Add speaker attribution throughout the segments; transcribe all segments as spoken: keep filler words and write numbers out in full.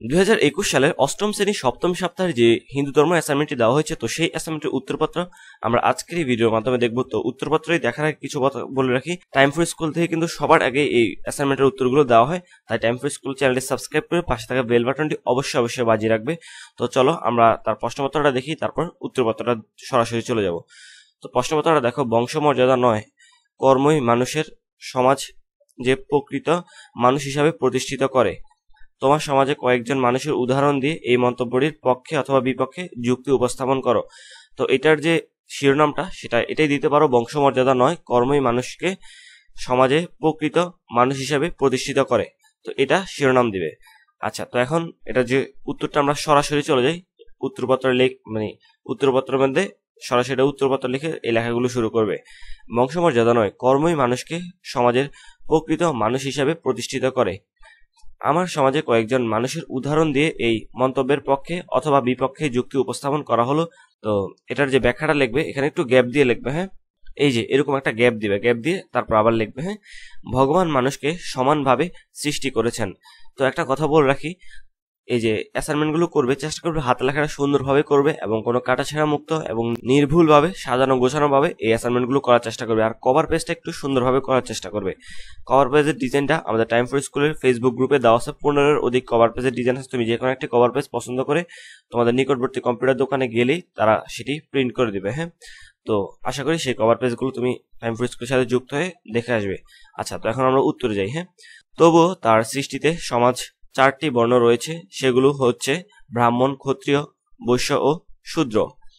Speaker 1: দুই হাজার একুশ সালের অষ্টম শ্রেণী সপ্তম সপ্তাহের যে হিন্দু ধর্ম অ্যাসাইনমেন্টটি দেওয়া হয়েছে, তো সেই অ্যাসাইনমেন্টের উত্তরপত্র আমরা আজকের এই ভিডিওর মাধ্যমে দেখব। তো উত্তরপত্রই দেখার আগে কিছু কথা বলে রাখি, টাইম ফর স্কুল থেকে কিন্তু সবার আগে এই অ্যাসাইনমেন্টের উত্তরগুলো দেওয়া হয়, তাই টাইম ফর স্কুল চ্যানেলটি সাবস্ক্রাইব করে পাশে থাকা বেল বাটনটি অবশ্যই অবশ্যই বাজিয়ে রাখবে। তো চলো আমরা তার প্রশ্নপত্রটা দেখি, তারপর উত্তরপত্রটা সরাসরি চলে যাব। তো প্রশ্নপত্রটা দেখো, বংশমর্যাদা নয়, কর্মই মানুষের সমাজ যে প্রকৃত মানুষ হিসাবে প্রতিষ্ঠিত করে। তোমার সমাজে কয়েকজন মানুষের উদাহরণ দিয়ে এই মন্তব্যটির পক্ষে অথবা বিপক্ষে যুক্তি উপস্থাপন করো। তো এটার যে শিরোনামটা সেটা এটাই দিতে পারো, বংশমর্যাদা নয়, কর্মই মানুষকে সমাজে প্রকৃত মানুষ হিসাবে প্রতিষ্ঠিত করে। তো এটা শিরোনাম দিবে। আচ্ছা, তো এখন এটা যে উত্তরটা আমরা সরাসরি চলে যাই উত্তরপত্র লেখ মানে উত্তরপত্রের মধ্যে সরাসরি উত্তরপত্র লিখে এই লেখাগুলো শুরু করবে। বংশমর্যাদা নয়, কর্মই মানুষকে সমাজের প্রকৃত মানুষ হিসাবে প্রতিষ্ঠিত করে। আমার সমাজে কয়েকজন মানুষের উদাহরণ দিয়ে এই মন্তব্যের পক্ষে অথবা বিপক্ষে যুক্তি উপস্থাপন করা হলো। তো এটার যে ব্যাখ্যাটা লিখবে এখানে একটু গ্যাপ দিয়ে লিখবে। হ্যাঁ, এই যে এরকম একটা গ্যাপ দিবে, গ্যাপ দিয়ে তারপর আবার লিখবে। হ্যাঁ, ভগবান মানুষকে সমানভাবে সৃষ্টি করেছেন। তো একটা কথা বলে রাখি, এই যে অ্যাসাইনমেন্টগুলো করবে চেষ্টা করবে হাতে লেখাটা সুন্দরভাবে করবে এবং কোনো কাটাছেঁড়া মুক্ত এবং নির্ভুলভাবে সাজানো গোছানোভাবে এই অ্যাসাইনমেন্টগুলো করার চেষ্টা করবে। আর কভার পেজটা একটু সুন্দরভাবে করার চেষ্টা করবে। কভার পেজের ডিজাইনটা আমাদের টাইম ফর স্কুলের ফেসবুক গ্রুপে দেওয়া আছে, পনেরোর অধিক কভার পেজের ডিজাইন আছে। তুমি যে কোনো একটি কভার পেজ পছন্দ করে তোমাদের নিকটবর্তী কম্পিউটার দোকানে গেলেই তারা সেটি প্রিন্ট করে দিবে। হ্যাঁ, তো আশা করি সেই কভার পেজগুলো তুমি টাইম ফর স্কুলের সাথে যুক্ত হয়ে দেখে আসবে। আচ্ছা, তো এখন আমরা উত্তরে যাই। হ্যাঁ, তবুও তার সৃষ্টিতে সমাজ চারটি বর্ণ রয়েছে, সেগুলো হচ্ছে ব্রাহ্মণ, ক্ষত্রিয়, বৈশ্য ও শূদ্র।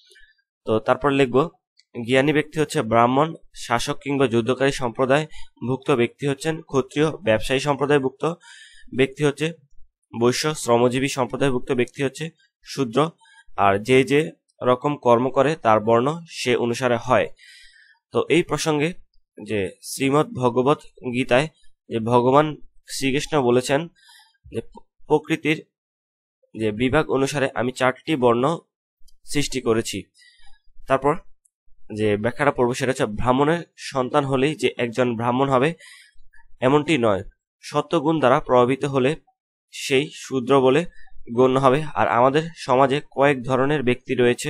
Speaker 1: তো তারপর লিখব, জ্ঞানী ব্যক্তি হচ্ছে ব্রাহ্মণ, শাসক কিংবা যুদ্ধকারী সম্প্রদায় ভুক্ত ব্যক্তি হচ্ছেন ক্ষত্রিয়, ব্যবসায়ী সম্প্রদায়ভুক্ত ব্যক্তি হচ্ছে বৈশ্য, শ্রমজীবী সম্প্রদায়ভুক্ত ব্যক্তি হচ্ছে শূদ্র। আর যে যে রকম কর্ম করে তার বর্ণ সে অনুসারে হয়। তো এই প্রসঙ্গে যে শ্রীমদ্ ভগবত গীতায় যে ভগবান শ্রীকৃষ্ণ বলেছেন যে প্রকৃতির যে বিভাগ অনুসারে আমি চারটি বর্ণ সৃষ্টি করেছি। তারপর যে ব্যাখ্যাটা পড়বো সেটা হচ্ছে, ব্রাহ্মণের সন্তান হলেই যে একজন ব্রাহ্মণ হবে এমনটি নয়, সত্যগুণ দ্বারা প্রভাবিত হলে সেই শূদ্র বলে গণ্য হবে। আর আমাদের সমাজে কয়েক ধরনের ব্যক্তি রয়েছে,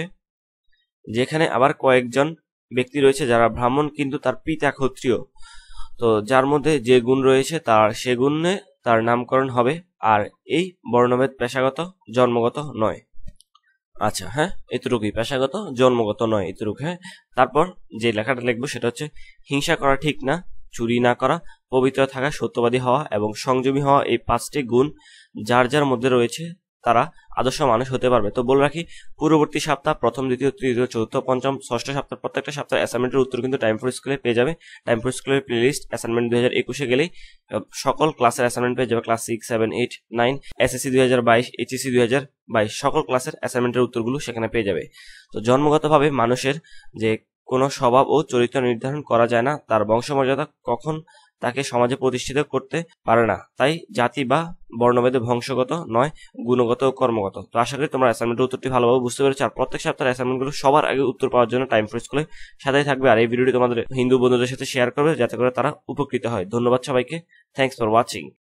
Speaker 1: যেখানে আবার কয়েকজন ব্যক্তি রয়েছে যারা ব্রাহ্মণ কিন্তু তার পিতা ক্ষত্রিয়। তো যার মধ্যে যে গুণ রয়েছে তার সে গুণে তার নামকরণ হবে, আর এই বর্ণভেদ পেশাগত জন্মগত নয়। আচ্ছা, হ্যাঁ, এতটুকুই, পেশাগত জন্মগত নয়, এতটুকু। হ্যাঁ, তারপর যে লেখাটা লিখবো সেটা হচ্ছে, হিংসা করা ঠিক না, চুরি না করা, পবিত্র থাকা, সত্যবাদী হওয়া এবং সংযমী হওয়া এই পাঁচটি গুণ যার যার মধ্যে রয়েছে তারা আদর্শ মানুষ হতে পারবে। তো বলে রাখি, পূর্ববর্তী সপ্তাহ প্রথম, দ্বিতীয়, তৃতীয়, চতুর্থ, পঞ্চম, ষষ্ঠ সপ্তাহ প্রত্যেকটা সপ্তাহ অ্যাসাইনমেন্টের উত্তর কিন্তু টাইম ফর স্কুলে পেয়ে যাবে। টাইম ফর স্কুলের প্লেলিস্ট অ্যাসাইনমেন্ট দুই হাজার একুশে গেলেই সকল ক্লাসের অ্যাসাইনমেন্ট পেয়ে যাবে। Class six, seven, eight, nine, SSC দুই হাজার বাইশ, এইচএসসি দুই হাজার বাইশ সকল ক্লাসের অ্যাসাইনমেন্টের উত্তরগুলো সেখানে পেয়ে যাবে। তো জন্মগতভাবে মানুষের যে কোনো স্বভাব ও চরিত্র নির্ধারণ করা যায় না, তার বংশমর্যাদা কখন তাকে সমাজে প্রতিষ্ঠিত করতে পারে না। তাই জাতি বা বর্ণভেদে বংশগত নয়, গুণগত ও কর্মগত। তো আশা করি তোমরা অ্যাসাইনমেন্টের উত্তরটি ভালোভাবে বুঝতে পেরেছো। আর প্রত্যেক সপ্তাহের অ্যাসাইনমেন্টগুলো সবার আগে উত্তর পাওয়ার জন্য টাইম ফর স্কুলে সাথেই থাকবে। আর এই ভিডিওটি তোমাদের হিন্দু বন্ধুদের সাথে শেয়ার করবে যাতে করে তারা উপকৃত হয়। ধন্যবাদ সবাইকে। Thanks for watching.